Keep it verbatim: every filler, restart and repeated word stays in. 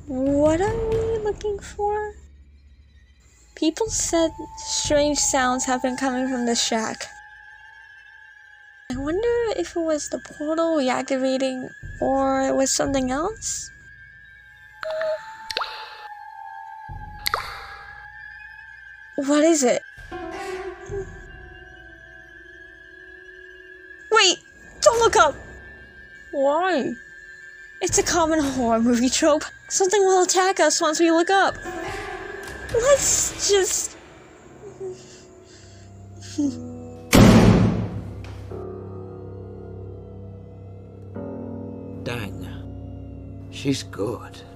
What are we looking for? People said strange sounds have been coming from the shack. I wonder if it was the portal reactivating or it was something else? What is it? Wait! Don't look up! Why? It's a common horror movie trope. Something will attack us once we look up. Let's just... Dang. She's good.